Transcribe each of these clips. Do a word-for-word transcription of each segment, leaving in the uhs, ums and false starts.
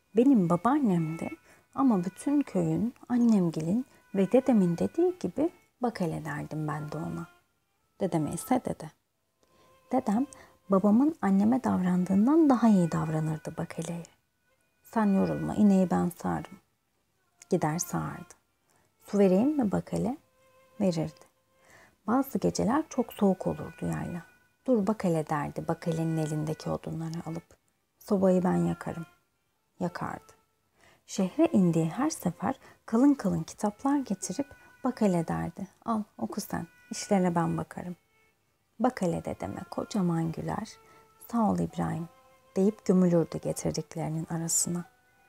Benim babaannemdi ama bütün köyün, annemgilin ve dedemin dediği gibi bak hele derdim ben de ona. Dedeme ise dede. Dedem babamın anneme davrandığından daha iyi davranırdı bak hele. Sen yorulma, ineği ben sağarım. Gider sağardı. Su vereyim mi bak hele? Verirdi. Bazı geceler çok soğuk olurdu yayla. Dur bak hele derdi bak helenin elindeki odunları alıp. Sobayı ben yakarım. Yakardı. Şehre indiği her sefer kalın kalın kitaplar getirip bak hele derdi. Al oku sen, işlerine ben bakarım. Bak hele dedeme kocaman güler. Sağ ol İbrahim deyip gömülürdü getirdiklerinin arasına.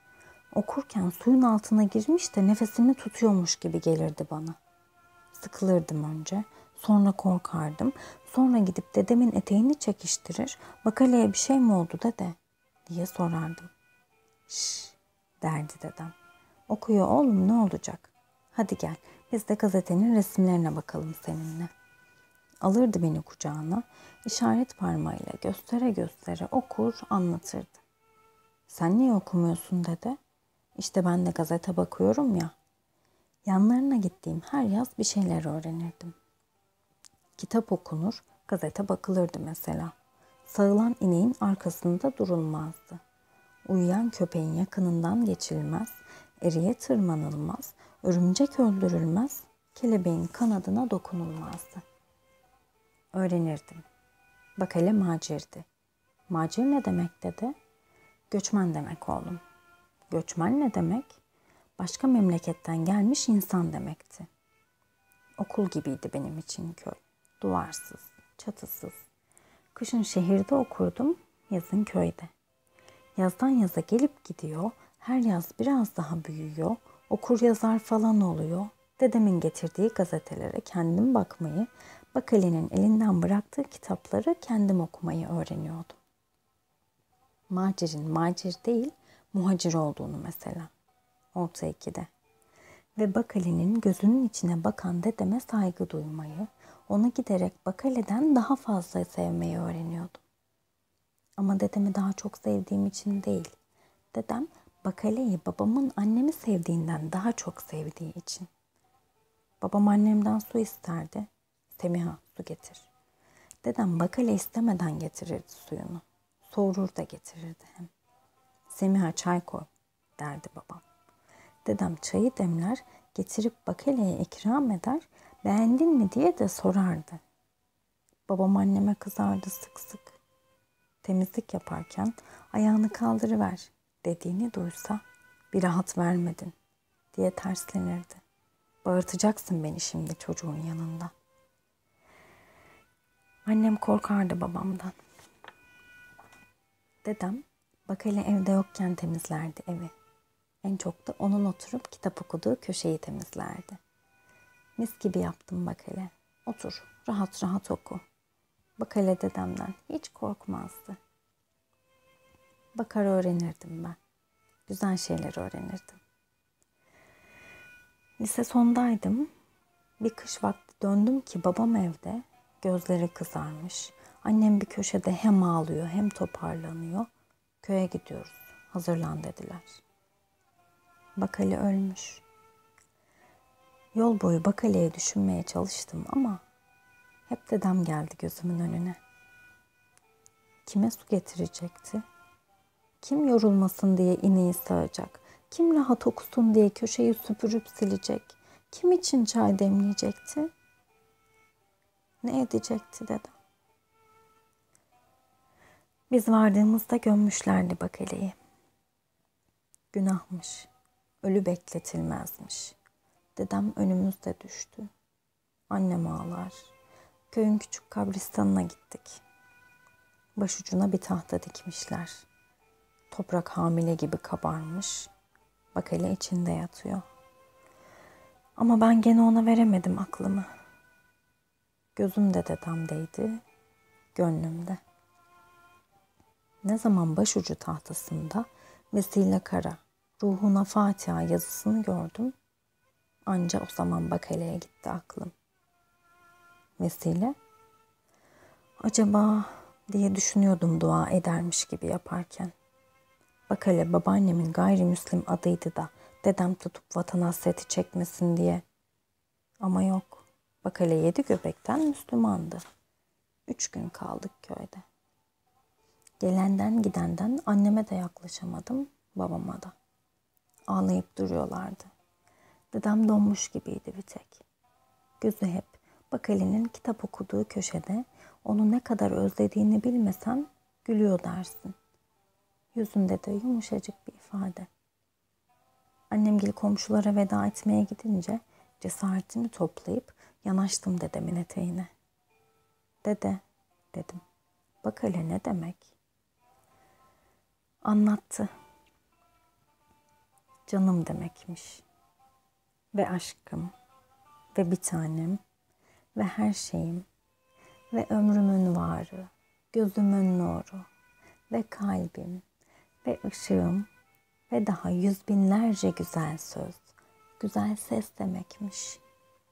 Okurken suyun altına girmiş de nefesini tutuyormuş gibi gelirdi bana. Sıkılırdım önce, sonra korkardım, sonra gidip dedemin eteğini çekiştirir, bak hele bir şey mi oldu dede diye sorardım. Şşş derdi dedem. Okuyor oğlum ne olacak? Hadi gel biz de gazetenin resimlerine bakalım seninle. Alırdı beni kucağına, işaret parmağıyla göstere göstere okur anlatırdı. Sen niye okumuyorsun dede? İşte ben de gazete bakıyorum ya. Yanlarına gittiğim her yaz bir şeyler öğrenirdim. Kitap okunur, gazete bakılırdı mesela. Sağılan ineğin arkasında durulmazdı. Uyuyan köpeğin yakınından geçilmez, eriye tırmanılmaz, örümcek öldürülmez, kelebeğin kanadına dokunulmazdı. Öğrenirdim. Bak hele macirdi. Macir ne demek dede? Göçmen demek oğlum. Göçmen ne demek? Başka memleketten gelmiş insan demekti. Okul gibiydi benim için köy. Duvarsız, çatısız. Kışın şehirde okurdum, yazın köyde. Yazdan yaza gelip gidiyor, her yaz biraz daha büyüyor, okur yazar falan oluyor. Dedemin getirdiği gazetelere kendim bakmayı, Bakali'nin elinden bıraktığı kitapları kendim okumayı öğreniyordum. Macir'in macir değil, muhacir olduğunu mesela. Orta ikide. Ve Bakali'nin gözünün içine bakan dedeme saygı duymayı, ona giderek Bakali'den daha fazla sevmeyi öğreniyordum. Ama dedemi daha çok sevdiğim için değil. Dedem Bakale'yi babamın annemi sevdiğinden daha çok sevdiği için. Babam annemden su isterdi. Semiha su getir. Dedem Bakale istemeden getirirdi suyunu. Soğurur da getirirdi hem. Semiha çay koy derdi babam. Dedem çayı demler, getirip Bakale'ye ikram eder, beğendin mi diye de sorardı. Babam anneme kızardı sık sık. Temizlik yaparken ayağını kaldırıver dediğini duysa bir rahat vermedin diye terslenirdi. Bağırtacaksın beni şimdi çocuğun yanında. Annem korkardı babamdan. Dedem Bakale evde yokken temizlerdi evi. En çok da onun oturup kitap okuduğu köşeyi temizlerdi. Mis gibi yaptım Bakale. Otur, rahat rahat oku. Bakale dedemden hiç korkmazdı. Bakar öğrenirdim ben. Güzel şeyler öğrenirdim. Lise sondaydım. Bir kış vakti döndüm ki babam evde. Gözleri kızarmış. Annem bir köşede hem ağlıyor hem toparlanıyor. Köye gidiyoruz. Hazırlan dediler. Bakale ölmüş. Yol boyu Bakale'yi düşünmeye çalıştım ama hep dedem geldi gözümün önüne. Kime su getirecekti? Kim yorulmasın diye ineği sağacak? Kim rahat okusun diye köşeyi süpürüp silecek? Kim için çay demleyecekti? Ne edecekti dedem? Biz vardığımızda gömmüşlerdi Bakale'yi. Günahmış. Ölü bekletilmezmiş. Dedem önümüzde düştü. Annem ağlar. Köyün küçük kabristanına gittik. Başucuna bir tahta dikmişler. Toprak hamile gibi kabarmış. Bakale içinde yatıyor. Ama ben gene ona veremedim aklımı. Gözüm de dedemdeydi, gönlümde. Ne zaman başucu tahtasında Vesile Kara, ruhuna Fatiha yazısını gördüm, anca o zaman Bakale'ye gitti aklım. Vesile, acaba diye düşünüyordum dua edermiş gibi yaparken. Bak hele babaannemin gayrimüslim adıydı da dedem tutup vatan hasreti çekmesin diye. Ama yok. Bak hele yedi göbekten Müslümandı. Üç gün kaldık köyde. Gelenden gidenden anneme de yaklaşamadım, babama da. Ağlayıp duruyorlardı. Dedem donmuş gibiydi bir tek. Gözü hep Bakali'nin kitap okuduğu köşede, onu ne kadar özlediğini bilmesen gülüyor dersin. Yüzünde de yumuşacık bir ifade. Annemgil komşulara veda etmeye gidince cesaretimi toplayıp yanaştım dedemin eteğine. Dede dedim. Bakali ne demek? Anlattı. Canım demekmiş. Ve aşkım. Ve bir tanem. Ve her şeyim. Ve ömrümün varı. Gözümün nuru. Ve kalbim. Ve ışığım. Ve daha yüz binlerce güzel söz. Güzel ses demekmiş.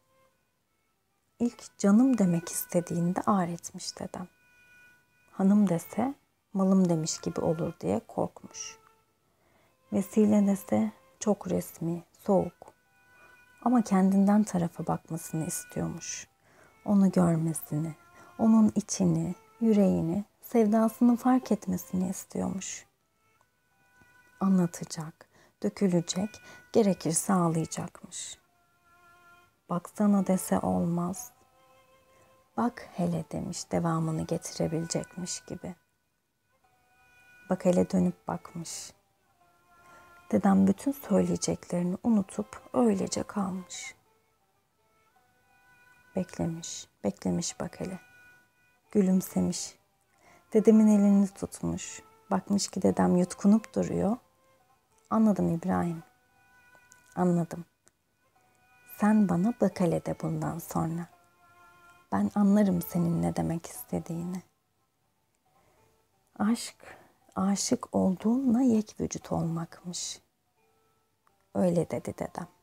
İlk canım demek istediğinde ağır etmiş dedem. Hanım dese malım demiş gibi olur diye korkmuş. Vesile dese çok resmi, soğuk. Ama kendinden tarafa bakmasını istiyormuş. Onu görmesini, onun içini, yüreğini, sevdasını fark etmesini istiyormuş. Anlatacak, dökülecek, gerekirse ağlayacakmış. Baksana dese olmaz. Bak hele demiş devamını getirebilecekmiş gibi. Bak hele dönüp bakmış. Dedem bütün söyleyeceklerini unutup öylece kalmış. Beklemiş, beklemiş bak hele. Gülümsemiş. Dedemin elini tutmuş. Bakmış ki dedem yutkunup duruyor. Anladım İbrahim. Anladım. Sen bana bak hele de bundan sonra. Ben anlarım senin ne demek istediğini. Aşk, aşık olduğunla yek vücut olmakmış. Öyle dedi dedem.